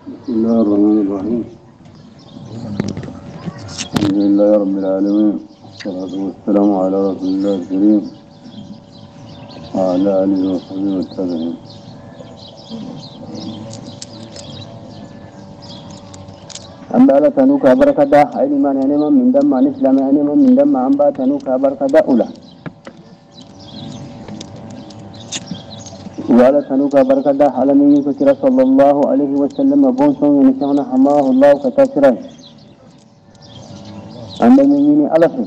بسم الله الرحمن الرحيم. الحمد لله رب العالمين، والصلاة والسلام على رسول الله الكريم وعلى آله وصحبه والتابعين. أما لا تنوك بركة أي من أنما من دم عن إسلام أنما من دم عن با تنوك بركة أولى ولا تنوك بركة على من يذكر صلى الله عليه وسلم بونسون ينشأنا حماه الله كتاسرا عند من ألفه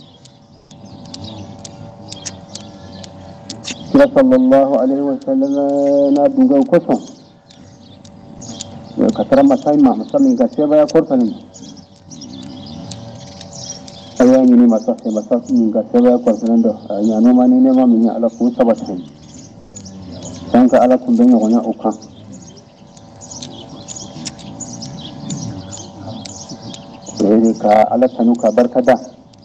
صلى الله عليه وسلم نادوغا وكسون كثرة مساي ما مسامي كسبة يا كورفني أيام ini masa mingga saya korban dah yang nama ni nama minyak ala pun sabatkan sangka ala pun banyak orang ukang jadi ka ala tanu kabar kada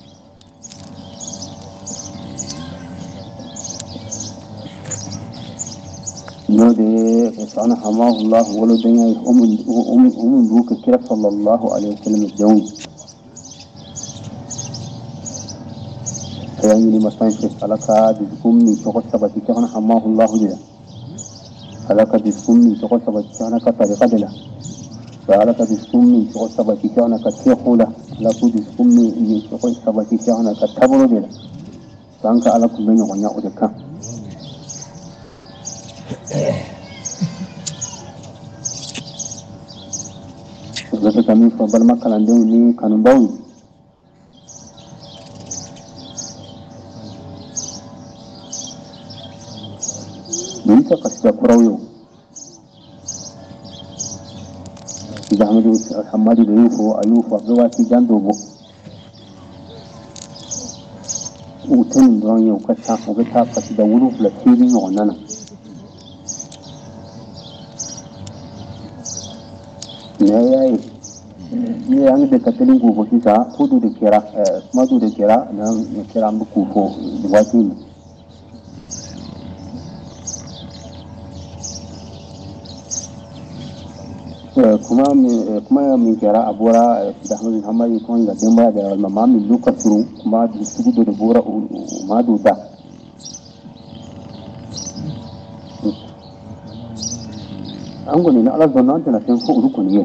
no de sana hamahullah wala danya buka kira sallallahu alaihi wasallam jawab yang ini masalah alaka diskum ni sokot sabati kana hamahullah dia alaka diskum ni sokot sabati kana ka tariqa dela alaka diskum ni sokot sabati kana ka tikhula alaka diskum ni sokot sabati kana ka tabro dela sangka ala kullu ngonya udaka sebab kami fabal makalan ni kanun bawi bisa kasih kurau tidak Muhammad Ayub Abdulwasi Jandobo utin don yau kata kasih da wuri flatiri wannan ne yayi ne yang da katalin gobe kika kudu da kira madu da kira nan kira muku ko wati kuma min kira abura da hannun hamari kuma ga dimba da mamamin lokacin kuma da su gudu da bora madu da an gani na alar zanen ta na san ko rukun ne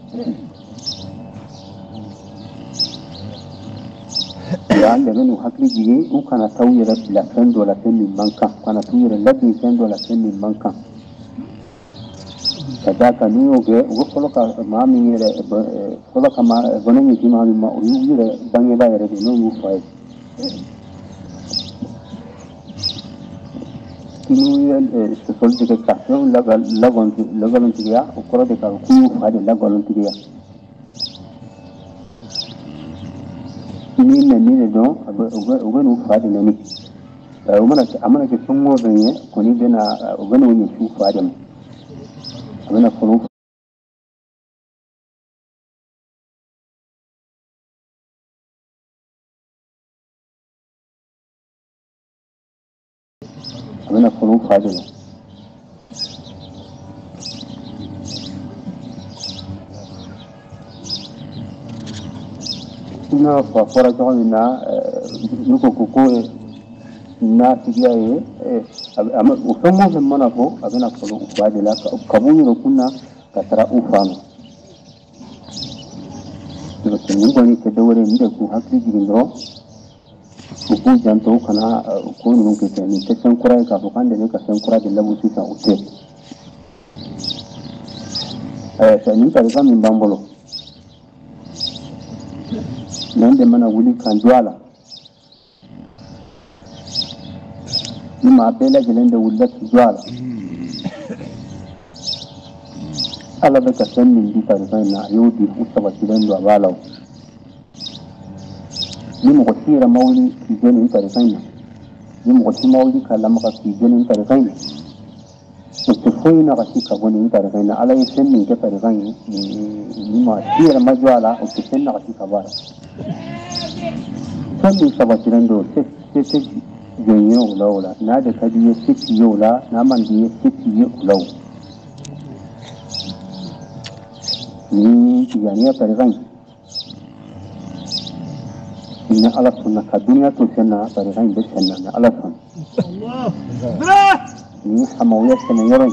ya an da gani hakli jige in kana tauye da lafiyan dola sai min manka kana tauye da labin sai dola sai min manka kadaka niyo ge ukoloka mami yere ukoloka ma gono mi mami ma uyure bange ba yere no yu fai niyo special education lagon tiya ukolo de ka ku fa de lagon tiya ni do ugano fa de ni amana ke sungo benye koni bena ugano ni su fa de أنا خروف هذا هنا فرق عنا نكوكو الناس جاي أما وثمه في منافو أبنا خلو بعد لا كابوني ركونا كترى أوفام لكن نقولي كدورة ندكو هكذا جيرو وكو جانتو كنا كون ممكن تاني تسنكرا كافوكان دنيا كسنكرا دللا بوسيسا أوتي سأني كذا من بامبلو نند منا ولي كانجوالا لما بيلا جلند ولت جوالا ala baka sannin di tarifai na yodi usta basiran da balau ni mo kotira mauli ki jeni tarifai na ni mo koti mauli kala maka ki jeni tarifai na to foi na kasi ka boni tarifai na ala sannin ke tarifai ni ma tira majwala o to sanna kasi ka bara sannin sabasiran do se jenyo ulaula na da kadiye siti yola na man diye siti yola ni tijaniya tariqan inna ala sunna ka dunya to sanna tariqan da sanna na ala sunna ni hamawiya sanna yaran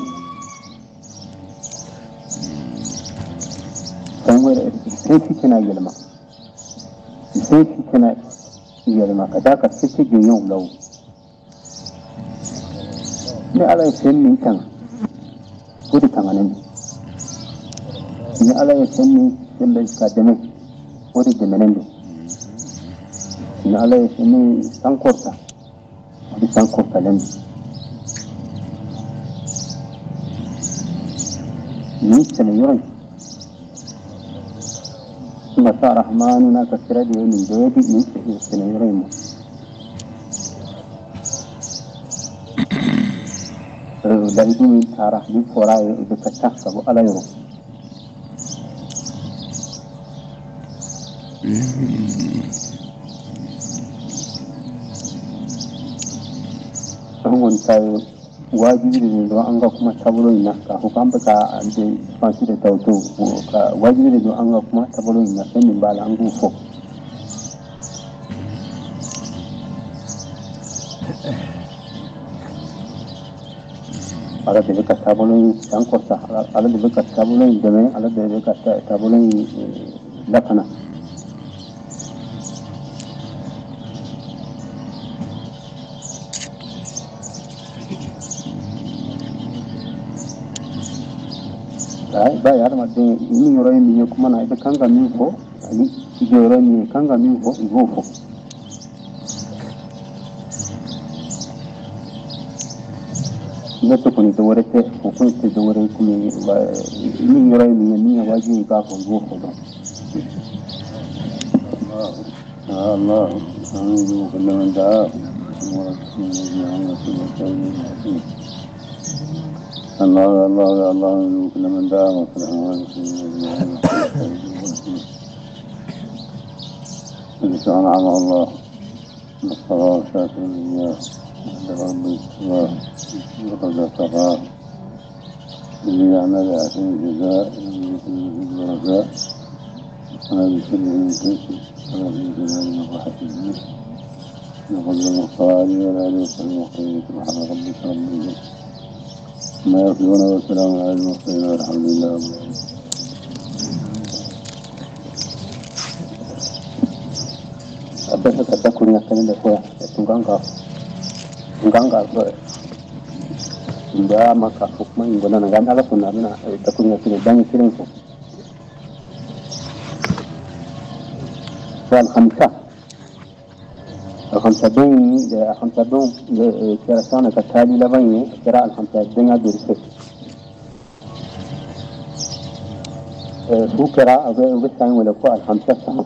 sanwar sai kina yalma sai kina yalma kada ka sai ke yau lawo ni ala sai min kan gudu tanganin ni ala ya sanni yalla ka dame wuri da menende ni ala ya sanni sankorta di sankorta len ni sana yoran kuma sa rahmanu na kasira da yin da yadi ni sana yoran mu da idu tara ni fora da ka taka bu ala yoro an tayo wajibi ne don an ga kuma tabuloyi na ka hukan baka an da fansu da tauto ka wajibi ne don an ga kuma tabuloyi na sanin bala an gufo ala da baka tabuloyi an korta ala da baka tabuloyi da mai ala da baka tabuloyi lakana ba ya ma de ni yoro mi kuma na ida kanga mi ko ani yoro mi kanga mi ko igofo neto kuni to worete ko ko te do wore ku ni yoro mi waji ka ko igofo do Allah anu kullum da الله الله الله كل من دام وسلام الإنسان عمى الله الصلاة شاكر لله رب السماء وقد ارتقى الذي يعمل عشان الجزاء الرجاء أنا بكل من كيسي أنا في جلال مضحة الجيش نقل المختار ولا يوصل المختار سبحان ربك رب العزة ما يصفون والسلام على المرسلين والحمد لله رب العالمين. Abasa kata kunya kene lepo tunganga nda maka hukma ingona ngana ala kunna na takunya kene bangi kene ko الخمسة دون كراسان كتالي لبني كراء الخمسة الدنيا درسك شو كراء وبستعين ولا فوق الخمسة سهم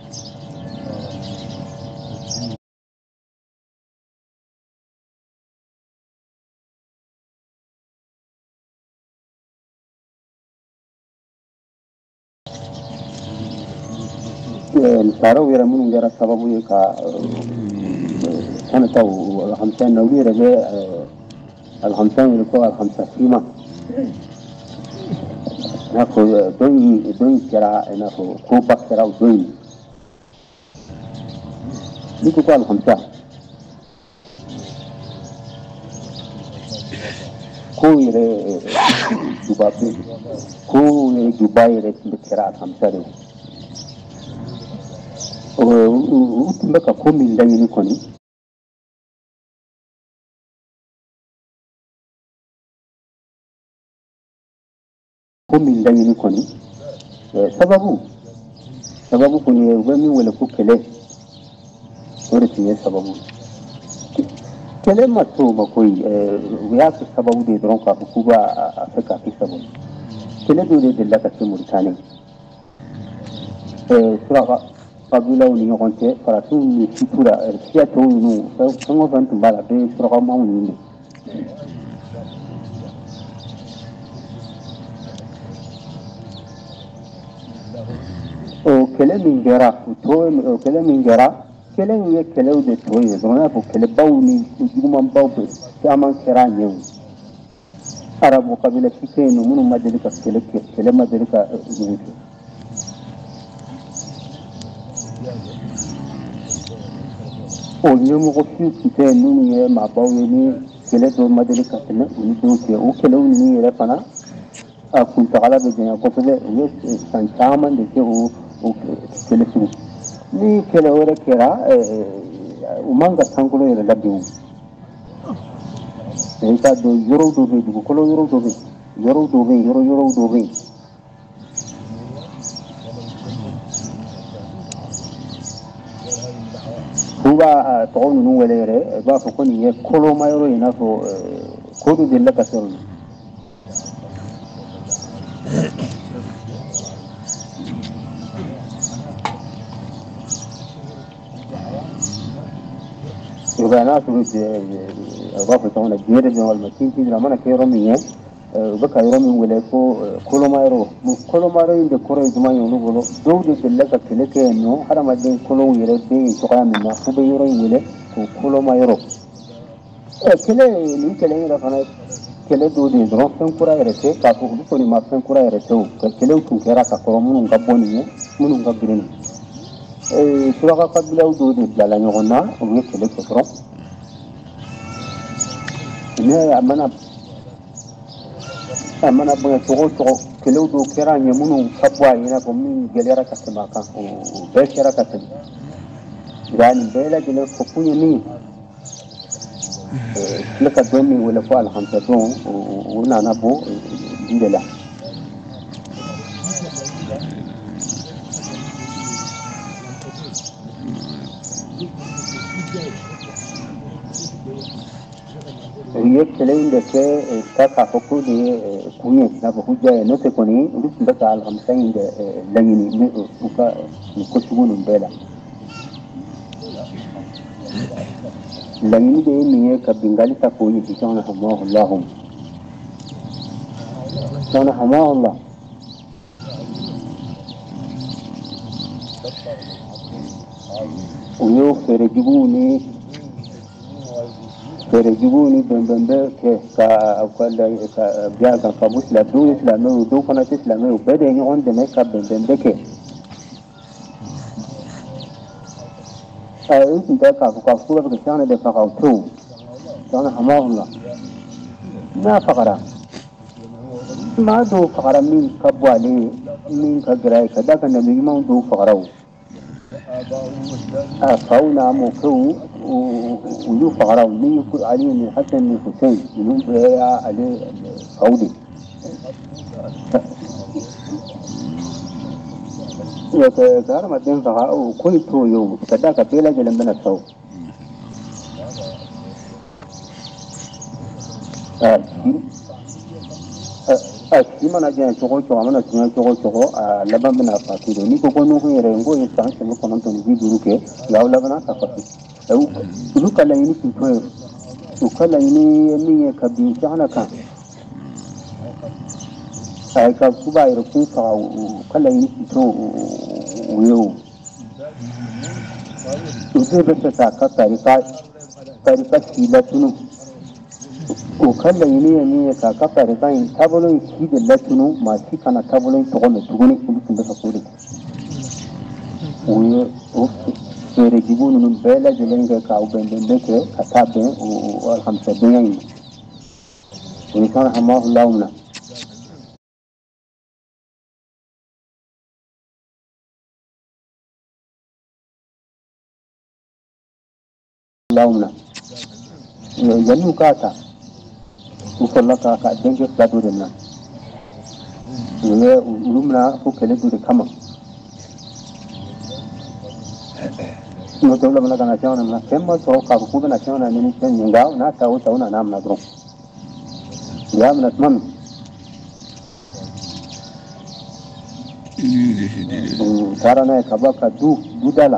نسارو يرمون جرا سببو يكا أنا تو الخمسة نوير جاء الخمسة يلقوا الخمسة فيما ناخو دوي كرا ناخو كوبا كرا ودوي ليكو قال الخمسة كو دبي كرا الخمسة دو وتبقى كومي اللي يكوني كومي اللي يكوني سببه كوني ومي ولا كوكله ورثي سببه كلمة توما كوي وياك سببه دي درونكا حكوبة أفريقيا في سبب كله دولة دلتا في موريتانيا سراغا قبيلة ونيوغانتي فراتون سيطورة سياتو نو سنغو فانتم بالا بي سراغا ماوني كلام جرا وتوي كلام جرا كلام يكلو ده توي زمان أبو كلام باوني يجوم باو بس كمان كرانيو عرب قبيلة كين ومن ما ذلك كلمة ذلك جنوك ونيوم غفيو كين نوني مع باويني كلا دو ما ذلك كنا ونجوك وكلا وني رفنا كنت على بجنا قبل سان شامان دكتور وكلا سو ni kela ora kera umanga tangolo ira labdu eka do yoro do be ko kolo yoro do be yoro do be huwa tawon nu welere ba ko koni ye kolo mayoro ina so kodu dilla kasero وبناء سويت إضافة هنا جيرة والمسين في زمان كيرومية بكا يرومي ولا كل ما عند كورة جماعة يقولوا دولة اللقة كلك إنه هذا ما دين كلهم يربي سقيا منا هو بيروي ولا كل ما يرو كله لين كله يرفعنا كله دولة درون فين كورة يرتة كافو بكوني ما فين كورة يرتة كله تونكرا كقرامون غبونية منو غبرين سuraga kabila dodi blala nyogona uye kele kotro ne amana bwa togo kele do kera nyamunu kabwa ina ko min gelera kasema kan o be kera kasema yani bela gele ko kunye ni laka domi wala ko alhamsa don o na nabo ndela يكلين ده كاكا فكودي كوين نابو جاي نوتكوني ودس بس على الخمسين ده ليني وكا نكشفون بلا ليني ده مية كبنغالي تكوي كان حماه اللهم كان حماه الله ويو فرجبوني بمبمبه كأقل كبيعة كابوس لبدو إسلامي ودو قناة إسلامي وبدأ يعون دمك بمبمبه كه أنت ده كافو بكشانة ده فقاوتو كان حماه الله ما فقرا ما دو فقرا من كبوالي من كجراي كذا كان النبي ما دو فقراو فاونا موكو ويو فقراو من علي من حسن من حسين من بيا علي فاودي يا ما دين فقراو كل تو يوم كذا كبيلا جلم بنا سو mana jan chogo mana tunya chogo laban bina fatido ni ko no ko yere ngo yi tan se ko non to ni duru ke yaw labana ta fati du kala yini ki to du kala yini mi ka bi jana kan ai ka ku ba yero ku fa kala yini ki to yo du be ta ka tarika sila tunu وكلا يني كاكا ريبان تابلون شيد لاتنو ما شي كان تابلون تغني تغني كنت بسقولي و يرجبون من بلا جلنجا كاو بندك كتابين والخمسة دنيا وكان حماه اللهم ينو كاتا وصلنا كاكا دنجا كادورنا ولمنا فكلة دور كمان نقول لهم لكنا شاونا من كم تروح كابوكونا شاونا من كن ينجاو ناس تاونا نام ندرو يا من أتمنى كارنا كباكا دو دالا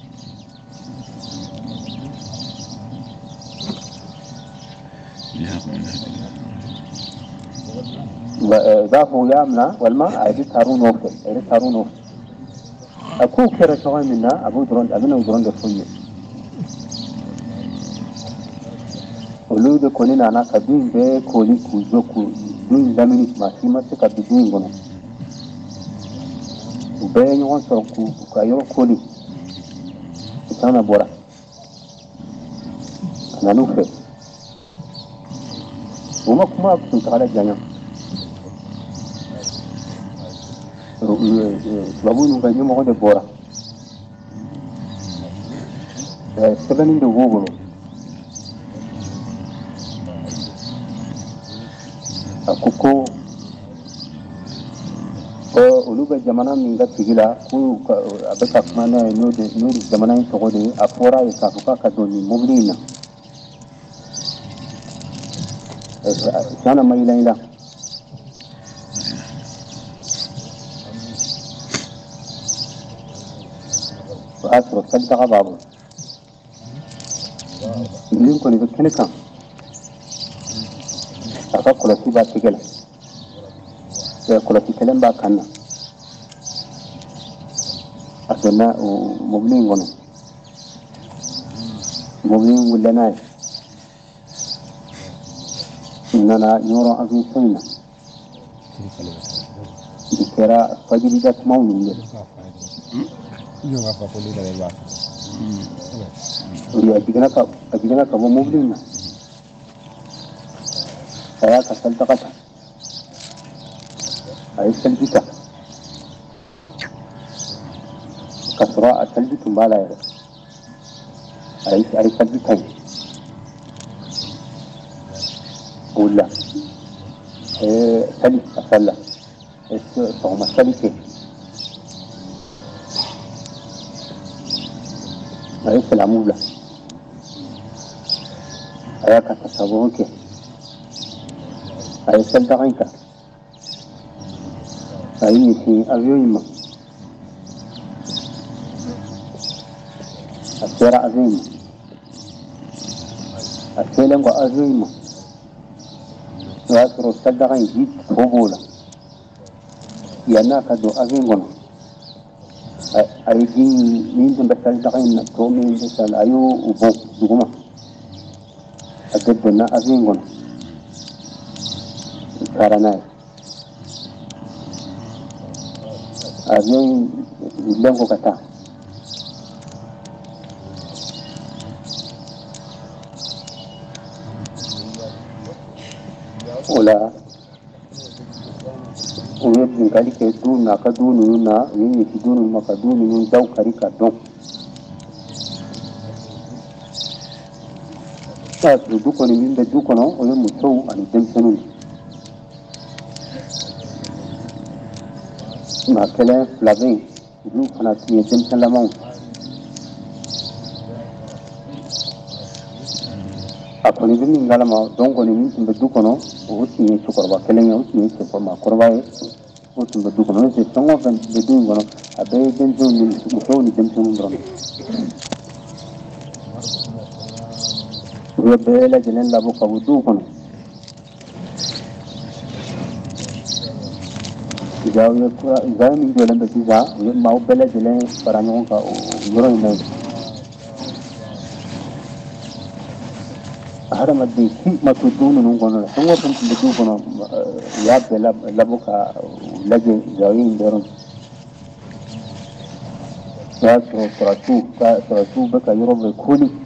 ضافوا يامنا والماء عيدت هارون وفل أكو كرة شغال منا أبو درون أبنا ودرون دفوية ولود كونين أنا كبين بكولي كوزوكو duin lamini masih masih kat duin gono ubaya nyon sorku kayo koli sana bora nanu fe uma kuma kun kala janya babu nunga nyuma de bora sebenin de wogo akuko uluga jamana minga tigila ku abeka mana no jamana in togode afora e kafuka kadoni moblina sana maila asro sadaka babu nin ko ni kene kan aka kula tiba tigela ya kula tikelen ba kanna asena moblin gono moblin wulana inana nyoro azin sayna dikera fajiri da mawni yo ga fa poli dale ba ya digana ka moblin na saya kasal takata ay salbita kasra salbitu bala ya ay salbita ولا سلي أصلا فهم سلي هاي العمولة هاي كتصابوك هاي سلدعينك هاي في أبيويما السيرة أبيويما السيلم وأبيويما وأسرو سلدعين جيد فوبولا يانا كدو أبيويما أيدي مين بسلدعين تومين بسال أيو وبو دوما أجدنا أبيويما كارناي أبيويما لنغو كتا ولا ويبين كالي كدون كدون ينا يكدون ما كدون ين داو كاري كدون تاسو دوكو ني من دوكو نو ويم متو اني دمسنون ما كلا فلافين دو كنا تي دمسن لامون akoni dumi ngala ma dongo ni mtu mbeduko no uti ni chukorba kelenya uti ni chukorba korba e uti mbeduko no se tongo ben bedu ngono abe denzo ni muso ni denzo ndron yo bela jenen labo kabudu kono jawo ko jawo ni jelen be tiza ma bela jelen paranyon ka ngoro ni هذا ما دي ما تدون نقولنا ثم تدون يا بلا لبوكا لجي جايين دارون يا تراتو بك يروب كولي